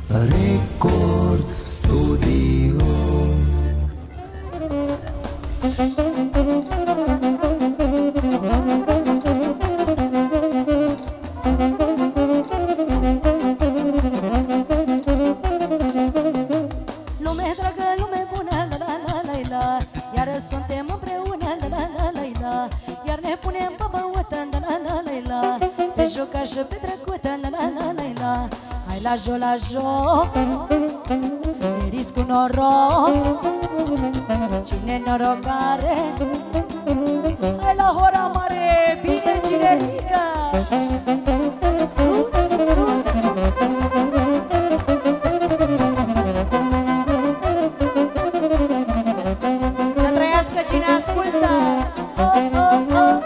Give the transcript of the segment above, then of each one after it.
Record Studio. Lume dragă, lume bună, la la la la la, iar suntem împreună, la la la la la, iar ne punem pe băută, la la la la la, pe joca și pe trecută, la la la la la. Hai la joc, la joc, e risc cu noroc, cine norocare. Hai la hora mare, bine cine ridică, sus, sus. Să trăiască cine ascultă. Oh, oh, oh.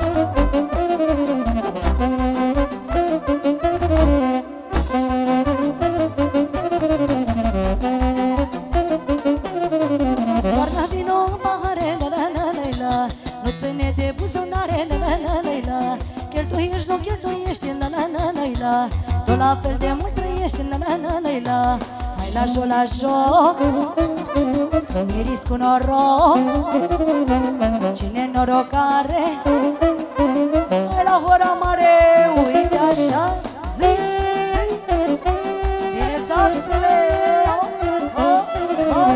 Toarnă vino în pahare, la la la la la, nu ține de buzunare, la la la la la, cheltuiești, nu cheltuiești, la la la la la, tot la fel de mult trăiești, la la la la la. Hai la joc, la joc, e risc cu noroc, cine norocare. Hai la hora mare, uite așa, zi, zi, bine sapsele. Oh, oh, oh.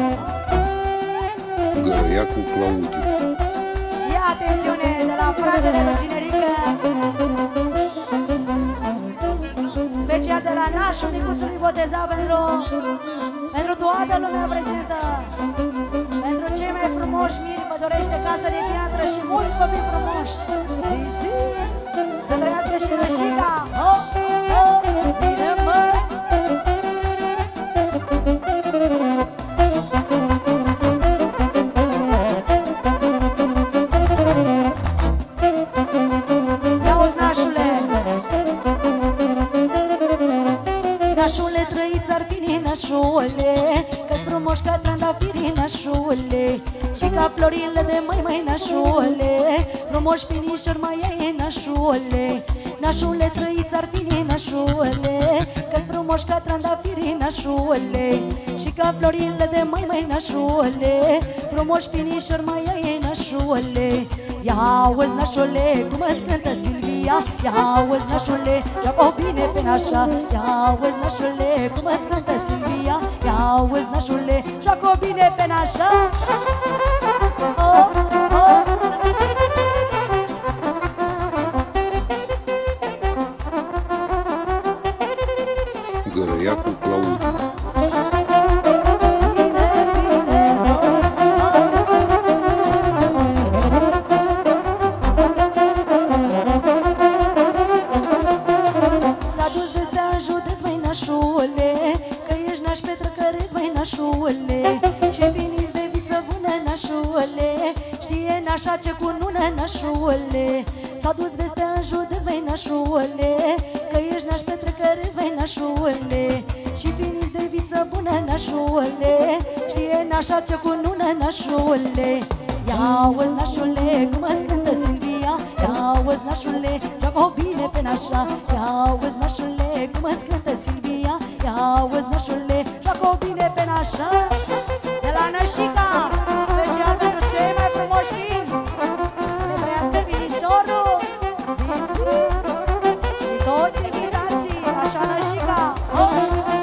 Găia cu Claudiu. Și atențiune de la fratele lui Cinerică, special de la nașul micuțului botezat pentru toată lumea prezentă, pentru cei mai frumoși miri vă dorește casă de piatră și mulți copii frumoși. Zi, zi, să trăiască și rășica. Oh, oh, bine mă! Ia-uzi, nașule! Nașule, trăiți artinii, nașule, că-s frumoși ca trandafirii, nașule, și ca florile de măi, nașule, frumoși finișori mai ai, nașule. Nașule, trăiți artinii, nașule, că-s frumoși ca trandafirii, nașule, și ca florile de măi, nașule, frumoși finișori mai ai, nașule. Ia-uzi, nașule, cum îți cântă Silvia, ia-uzi, nașule, joacă-o bine pe nașa. Ia-uzi, nașule, cum îți cântă Silvia, ia-uzi, nașule, joacă-o bine pe nașa. Oh, oh. Găia cu Claudiu. S-a dus vestea în județ, măi, nașule, că ești naș petrecăreț, măi, nașule, și viniți de viță bună, nașule, știe nașa ce cunună, nașule. S-a dus vestea în județ, măi, nașule, că ești naș petrecăreț, măi, nașule, și viniți de viță bună, nașule, știe nașa ce cunună, nașule. Ia-uzi, nașule, cum îți cântă Silvia, ia-uzi, nașule, joacă-o bine pe nașa. Ia-uzi, nașule, cum îți cântă Silvia, ia-uzi, nașule, joacă-o bine pe nașa. De la Nășica, special pentru cei mai frumoși vini, să ne trăiască vinișorul, zi, zi, și toți invitații, așa Nășica. Oh!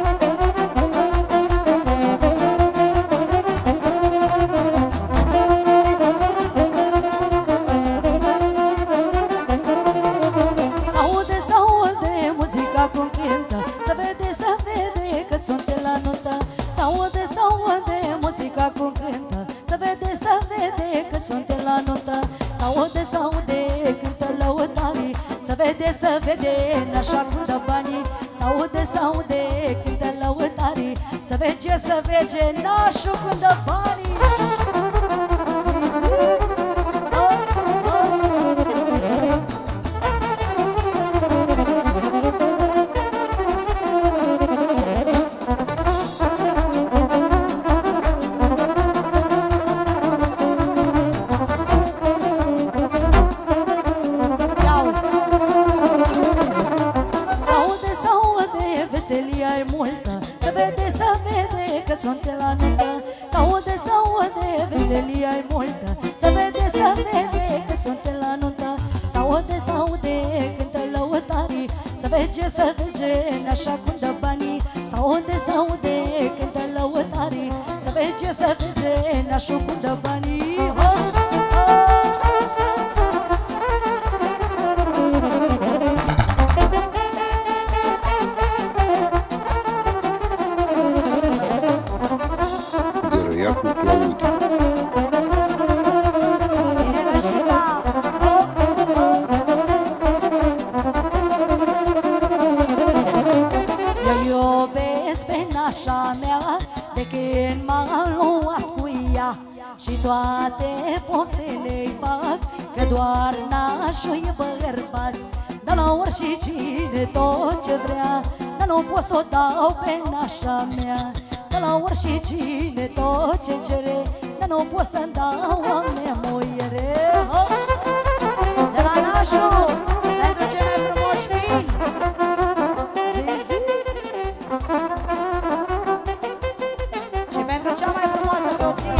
S-aude muzica cum cântă, să vede că sunt la notă. S-aude muzica cum cântă, să vede că sunt la notă. S-aude, cântă lăutarii, să vede, n-așa cum dă banii. S-aude, cântă lăutarii, să vege, n-așa cum dă banii. Zi, zi. Oh, oh. să vede că sunt la nuntă. S-aude, veselia-i multă. Să vede că sunt la nuntă. S-aude, cântă lăutarii. Să vege, n-așa cum dă banii. S-aude, cântă lăutarii. Să vege, n-așa cum dă banii. Gărăiacul Claudiu. Eu iubesc pe nașa mea de când m-a luat cu ea și toate poftele-i fac, că doar nașul e bărbat. Dar la oricine tot ce vrea, dar nu pot s-o dau pe nașa mea. Dar la oricine tot ce cere, dar nu pot să-mi dau a mea muiere. De la nașul, pentru cei mai frumoși vini. Și pentru cea mai frumoasă soție.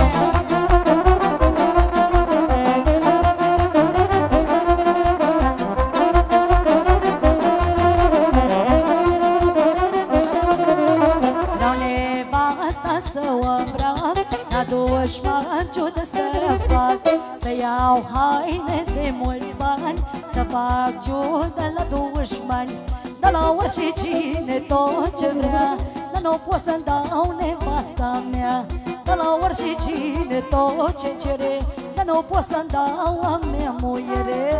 Vreau nevasta să o îmbrac, la dușman ciudă să fac, să iau haine de mulți bani, să fac ciudă la dușmani. Dar la oricine tot ce vrea, dar nu pot să-mi dau nevasta mea. Dar la oricine tot ce cere, dar nu pot să-mi dau a mea muiere.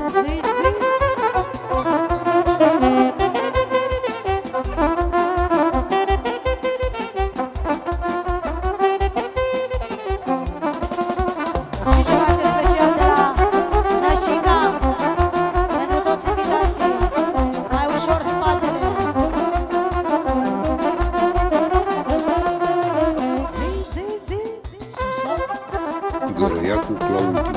Și ceva ce special de la Nășica, pentru toți invitații, mai ușor spatele. Zi, și așa. Gărăiacul Claudiu.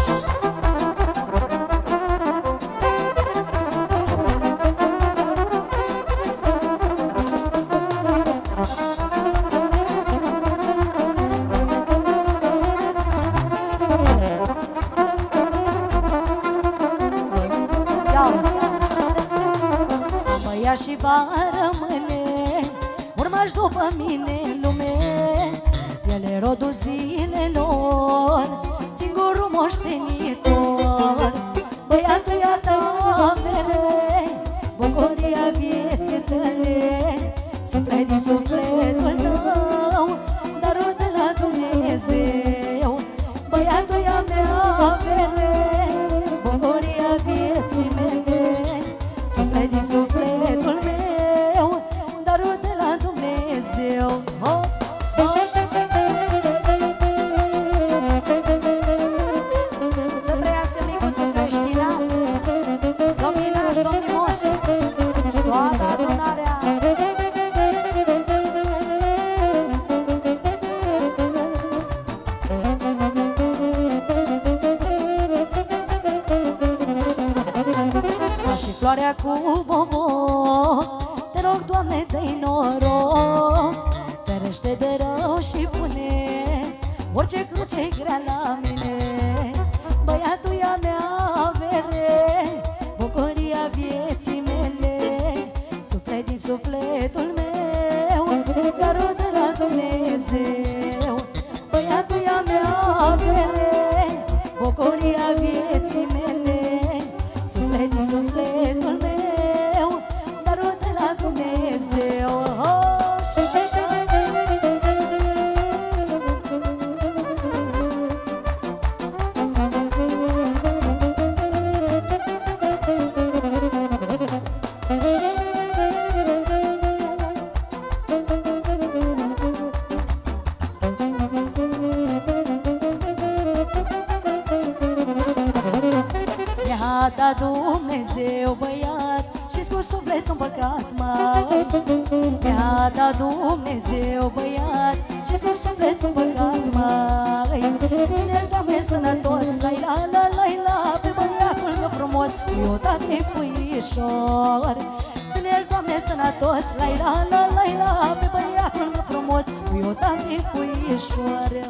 Băia și va rămâne urmași după mine în lume. El e rodul zilelor, singurul moștenitor. Băiatul ia ta avere, bucuria vieții tale, suflet din sufletul tău, darul de la Dumnezeu. Băiatul ia mea avere, bucuria vieții mele, suflet din sufletul meu, darul de la Dumnezeu. Să trăiască micuțul creștinat, domnii nași, domnii moși și toată adunarea. Ca și floarea cu boboc, te rog, Doamne, dă-i noroc, ferește de rău și pune orice cruce grea la mine. Băiatul ia mea avere, bucuria vieții mele, suflet din sufletul meu, darul de la Dumnezeu. Băiatul ia mea avere, bucuria vieții mele, suflet din sufletul meu, darul de la Dumnezeu. Mi-a dat Dumnezeu băiat și-s cu sufletul în păcat mai. Mi-a dat Dumnezeu băiat și-s cu sufletul în păcat mai. Ține-l, Doamne, sănătos, la-i-la, pe băiatul meu frumos, eu tate puișor. Ține-l, Doamne, sănătos, la-i-la, pe băiatul puișoare.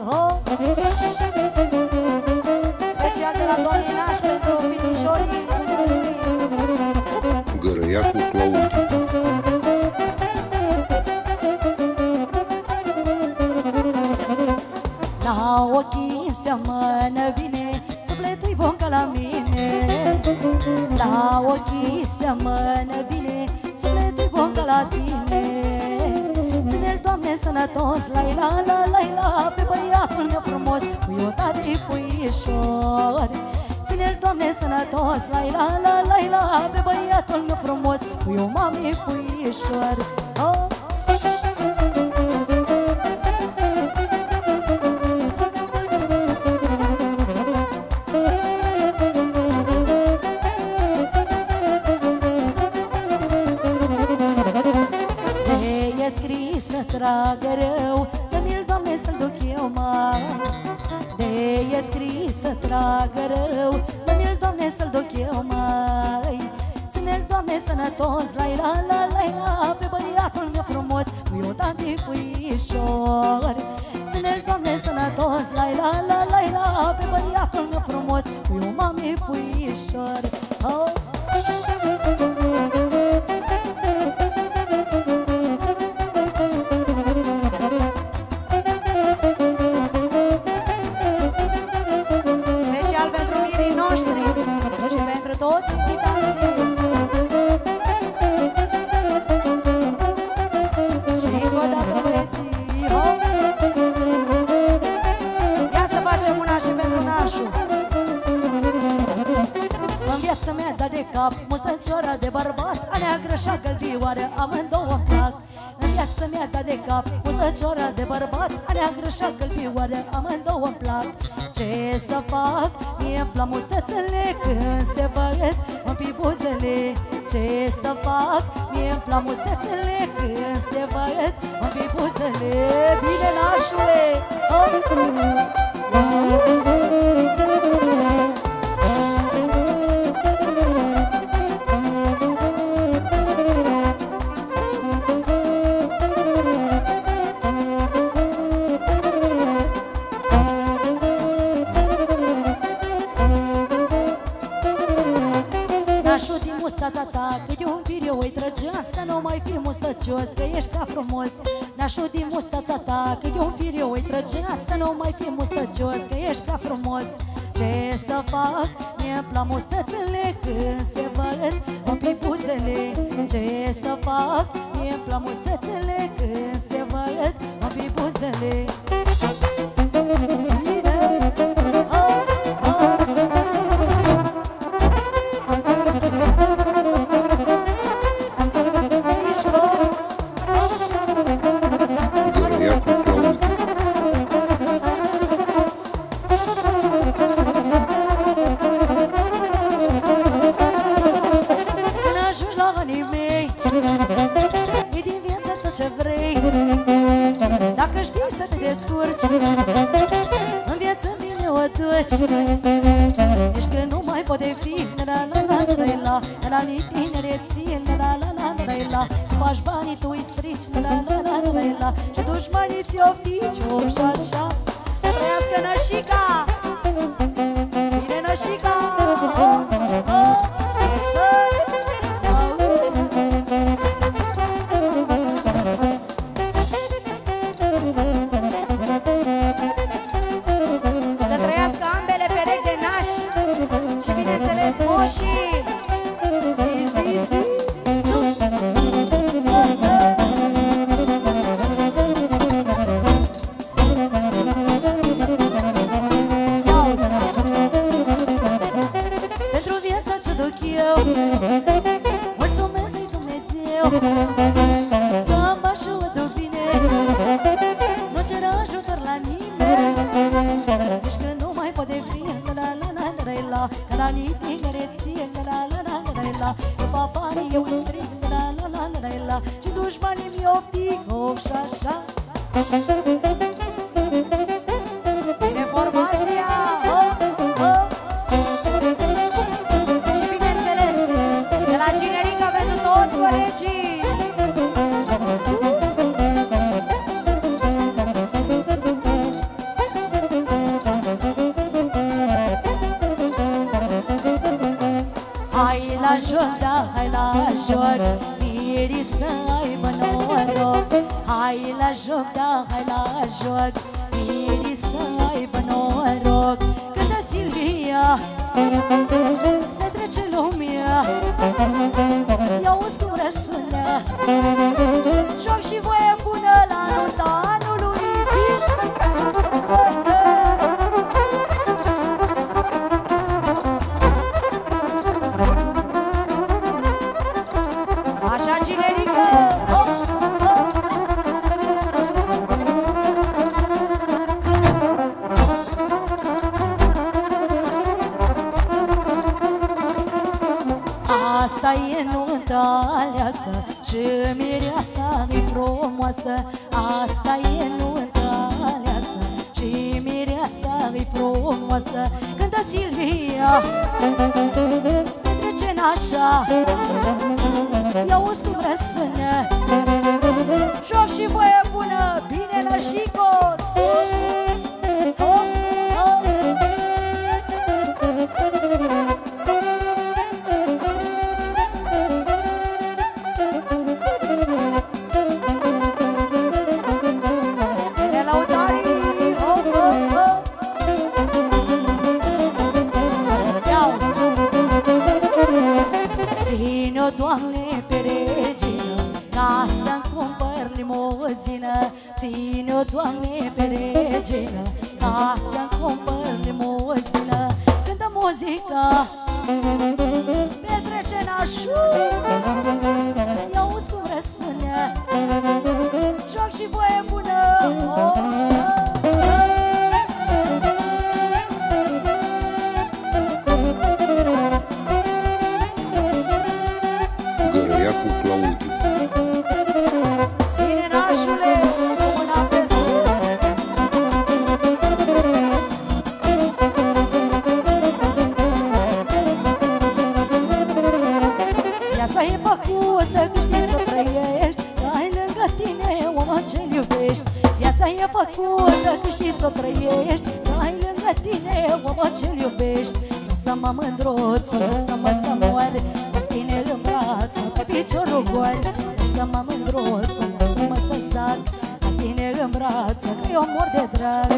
Special de la doamnei Naș pentru finișorii Gărăiacu Claudiu. La ochii seamănă bine, sufletul-i bun ca la mine. La ochii seamănă bine, sufletul-i bun ca la tine. Ține-l, Doamne, sănătos, la-i-la, la-i-la, pe băiatul meu frumos, cu eu tati puișor. Ține-l, Doamne, sănătos, la-i-la, la-i-la, pe băiatul meu frumos, cu eu mami puișor. Tragă rău, dă-mi-l, Doamne, să-l duc eu mai. De-e scris să tragă rău, dă-mi-l, Doamne, să-l duc eu mai. Ține-l, Doamne, sănătos, la-i-la, la-i-la, pe băiatul meu frumos, cu eu tati puișor. Ține-l, Doamne, sănătos, la-i-la, la-i-la, pe băiatul meu frumos, cu eu mami puișor. Mustăciora de bărbat, a neagră și a găldioară, amândouă-mi plac. În viața mea da de cap, mustăciora de bărbat, a neagră și a găldioară, amândouă-mi plac. Ce să fac? Mie-mi plac mustățele când se văd în pibuzele. Ce să fac? Mie-mi plac mustățele când se văd în pibuzele. Bine, nașule! Să nu mai fii mustăcios, că ești prea frumos. Nașul din mustața ta, cât un fir eu îi trăgea. Să nu mai fii mustăcios, că ești prea frumos. Ce să fac? Mi-e plac mustățele când se văd în pibuzele. Ce să fac? Mi-e plac mustățele când se văd în pibuzele. În viață bine o duci, ești că nu mai poate fi. La tinereții, la faci banii, tu îi strici, și dușmanii ți oftici, și așa. Să trăiască nășica, bine nășica. Și dușmanii mi oftic, și așa. Bine formația, și bineînțeles de la Ginerica pentru toți colegii. joc, Miri să aibă noroc. Hai la joc, da, hai la joc, Miri să aibă noroc. Cântă Silvia, ne trece lumea, i-auzi cum răsună. Joc și voie bună la nunta anului. Așa, cinerică! Asta e nunta aleasă și mireasa-i frumoasă. Asta e nunta aleasă și mireasa-i frumoasă. Cântă Silvia, petrece nașa, i-auzi cum răsună. Joc și voie bună, bine la Chico, sus! Doamne, pe regină, ca să-mi cumpăr limuzină. Ține-o, Doamne, pe regină, ca să-mi cumpăr limuzină. Cântă muzica, petrece nașul, i-auzi cum răsună. Joc și voie bună, Cu Claudiu. Bine, nașule, mâna pe sus. Viața e făcută că știi să trăiești, să ai lângă tine omul ce-l iubești. Viața e făcută că știi să trăiești, să ai lângă tine omul ce-l iubești. Lasă-mă mândruță, lasă-mă să mor cu tine în brață, pe piciorul gol. Lasă-mă mândruță, lasă-mă să zac cu tine în brață, că eu mor de drag.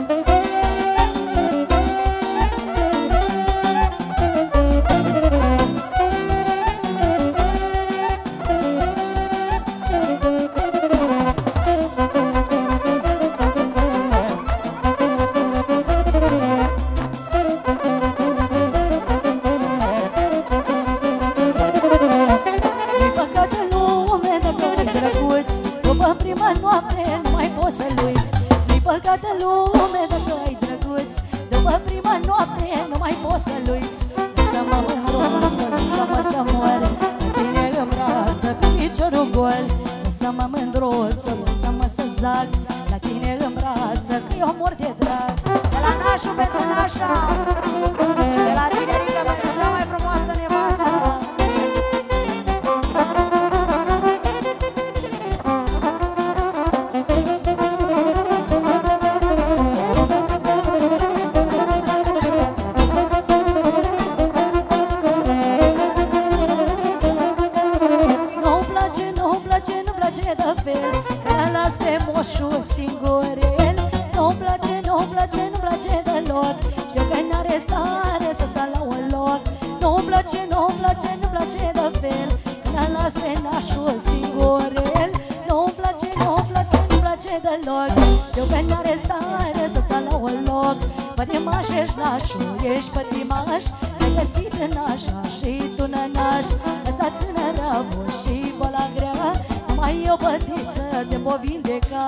Lasă-mă mândruță, lasă-mă să zac la tine în brață, că eu mor de drag. De la nașul pentru nașa, de la cinerică pentru cea mai frumoasă nevastă. Singurel, nu-mi place, nu-mi place, nu-mi place deloc. Știu că n-are stare să sta la un loc. Nu-mi place, nu-mi place, nu-mi place de fel, că las pe nașul singurel. Nu-mi place, nu-mi place, nu-mi place deloc. Știu că n-are stare să sta la un loc. Pătimaș ești nașul, ești pătimaș, ți-ai găsit în nașa și tu nănaș. Ăsta ține răbul și boala grea, numai e o pătiță te pot vindeca.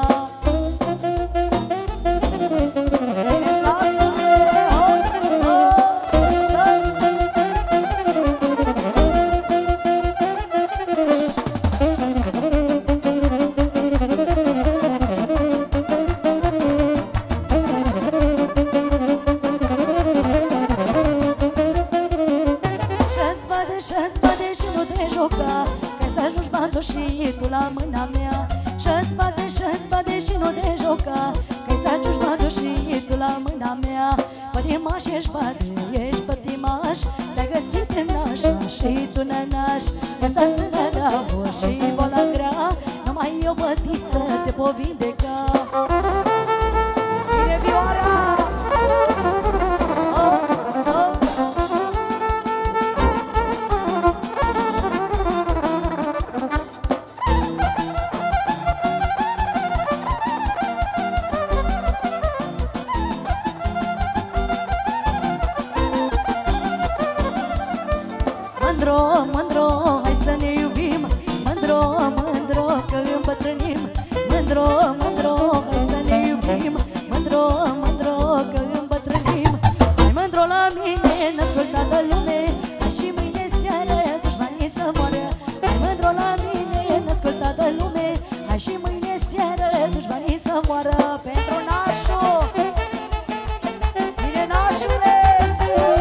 Și-ți bate și nu te joca, că să ajungi bătut și tu la mâna mea. Și-ți bate și nu te joca, că să ajungi bătut și tu la mâna mea. Pătimaș ești bate, ești pătimaș, ți-ai găsit în nașa și tu nănaș. Ăsta-ți năra băniță te pot vindeca. Vine vioara sus. Mândro, mândro, hai să ne iubim. Mândro, mândro, că îmbătrânim. Mândro, mândro, hai să ne iubim. Mândro, mândro, că îmbătrânim. Hai mândro la mine, n-asculta de lume. Hai și mâine seară, dușmanii să moară. Hai mândro la mine, n-asculta de lume. Hai și mâine seară, dușmanii să moară. Pentru nașul, bine nașule, sus.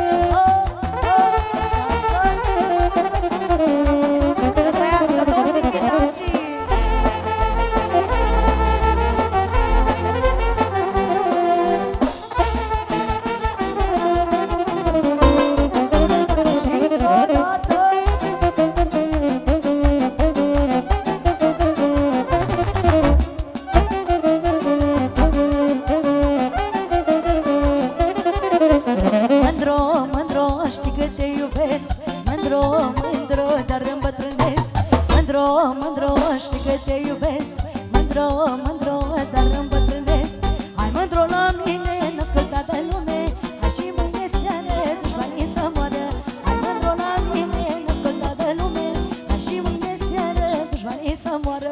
Mândro, știi că te iubesc. Mândro, mândro, dar îmbătrânesc. Hai mândro la mine, n-asculta de lume. Hai și mâine seară, dușmanii să moară. Hai mândro la mine, n-asculta de lume. Hai și mâine seară, dușmanii să moară.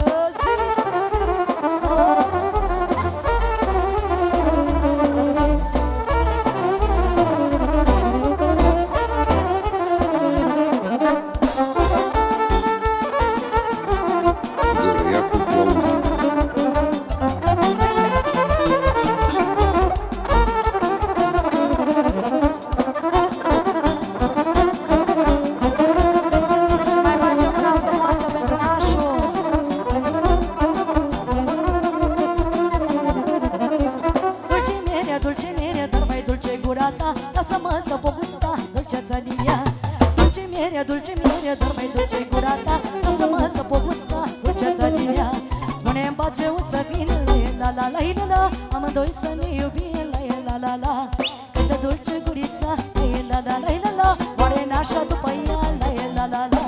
Lasă-mă să pot gusta dulceața din ea. Dulce mierea, dar mai dulce gura ta. Lasă-mă să pot gusta dulceața din ea. Spune-mi pace o să vină, la la la la la. Amândoi să ne iubim, la la la. Cât dulce gurița, la la la la la. Moare nașa după ea, la la la.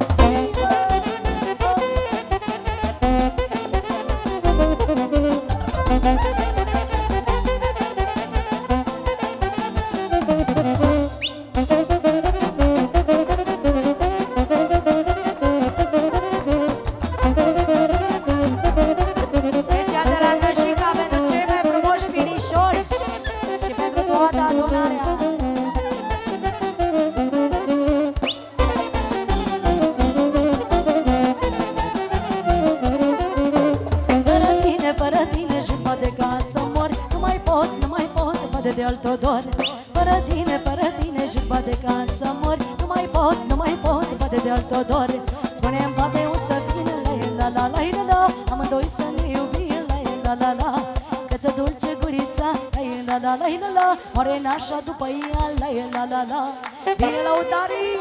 De altă dor. Fără tine, jurba de ca să mori. Nu mai pot, bate de altă dor. Spune-mi, poate o să vină, la la la la la. Amândoi să ne iubim, la la la. Că-ți dulce gurița, la la la la la. Moare nașa după ea, la la la. Bine lăutarii!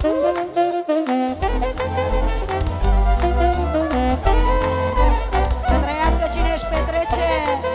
Să trăiască cine își petrece.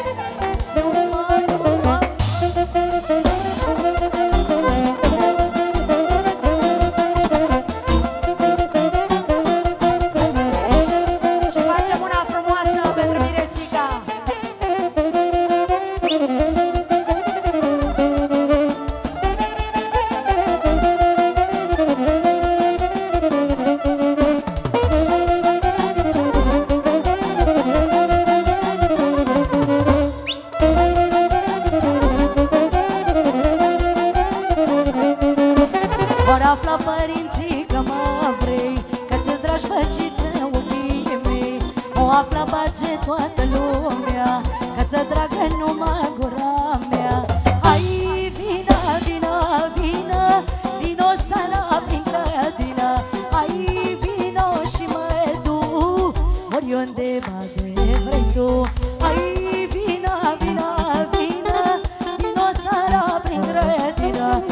Afla părinții că mă vrei, că ți-ți dragi făciță ochii mei. O afla bage toată lumea, că ți-e dragă numai gura mea. Hai, vină, vină, vină, vino sana prin grădină. Hai, vino și mă du, oriunde de vrei tu. Hai, vină, vină, vină, vino sana prin grădină.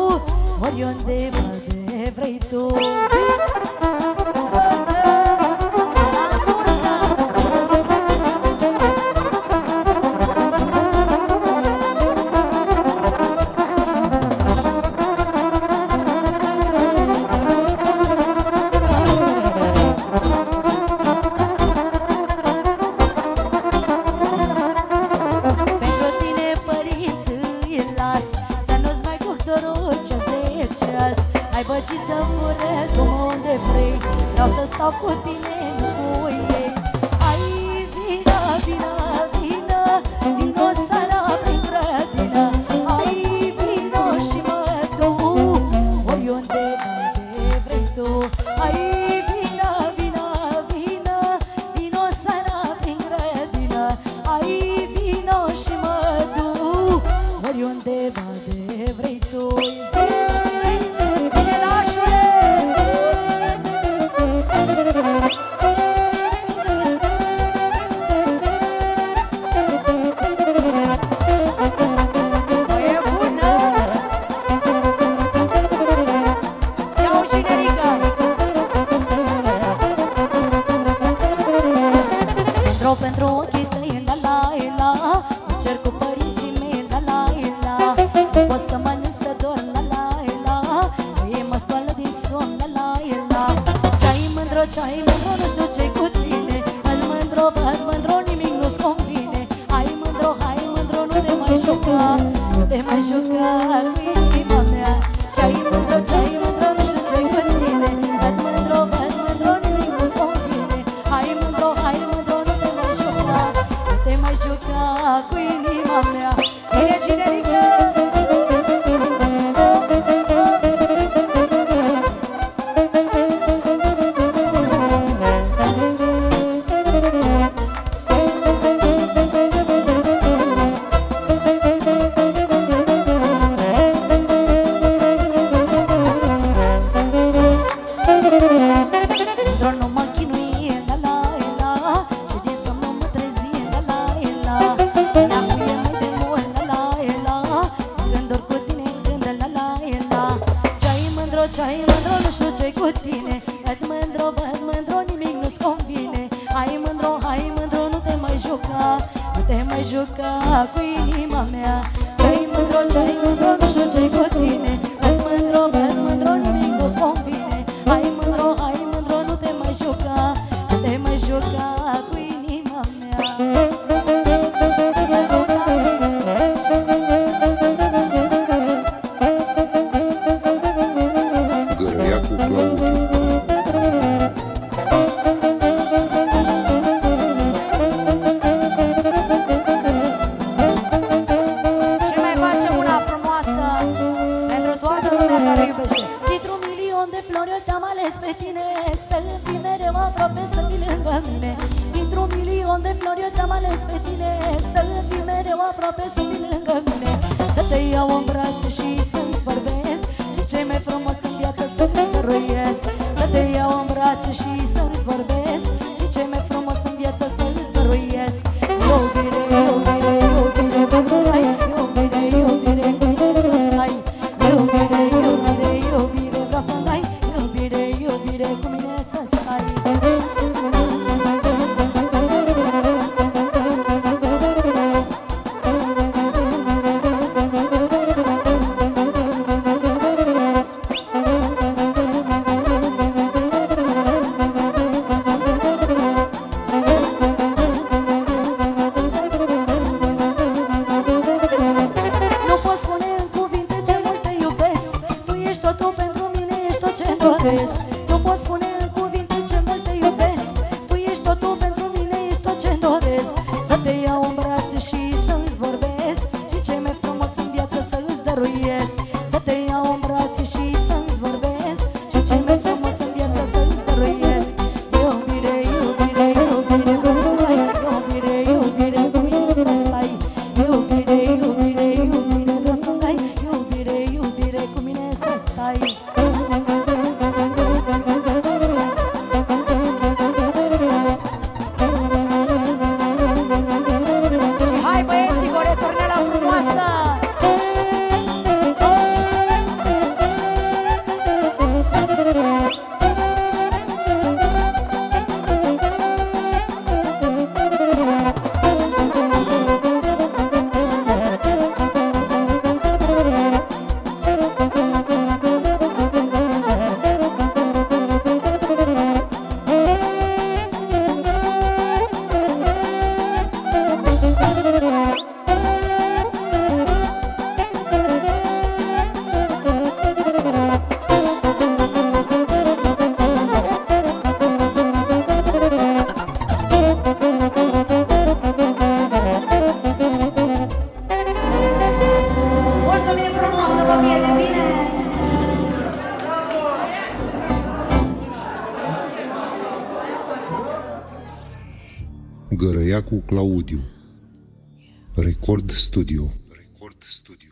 Oriunde de vrei tu. pentru ochii tăi, la la la. Mă cer cu părinții mei, la la la. Nu pot să mănânc să dorm, la la la. Ei mă scoală din somn, la la la. Ce-ai mândro, nu știu ce-i cu tine. Îl mândro, văd mândro, nimic nu-ți convine. Hai mândro, nu te mai juca. Nu te mai juca cu inima mea. Ce-ai mândro, nu știu ce-i cu tine. Văd mândro, nimic nu-ți convine. Hai mândro, nu te mai juca. Nu te mai juca cu inima mea. Bine, cinerică! Ce-ai mândro, nu știu ce-i cu tine. Văd mândro, nimic nu-ți convine. Hai mândro, nu te mai juca. Nu te mai juca cu inima mea. Ce-ai mândro, nu știu ce-i cu tine. Văd mândro, nimic nu-ți convine. Hai mândro, nu te mai juca. Nu te mai juca cu inima mea. Să te iau în brațe și să-ți vorbesc și ce mai frumos în viață să-ți dăruiesc. Să te iau în brațe și să-ți vorbesc și ce mai frumos în viață să-ți dăruiesc. Iubire, iubire, iubire, vreau să ai. Iubire, iubire, cu mine să stai. Iubire, iubire, iubire, vreau să ai. Iubire, iubire, cu mine să stai. Nu pot spune în cuvinte ce mult te iubesc. Tu ești totul pentru mine, ești tot ce-mi doresc. Să te iau în brațe și să-ți vorbesc și ce mai frumos în viață să-ți dăruiesc. Să te iau în brațe și să-ți vorbesc și ce mai frumos în viață să-ți dăruiesc. Iubire, iubire, iubire, vreau să ai. Iubire, iubire, cu mine să stai. Iubire, iubire, iubire, vreau să ai. Iubire, iubire, cu mine să stai. Gărăiacu Claudiu. Record Studio.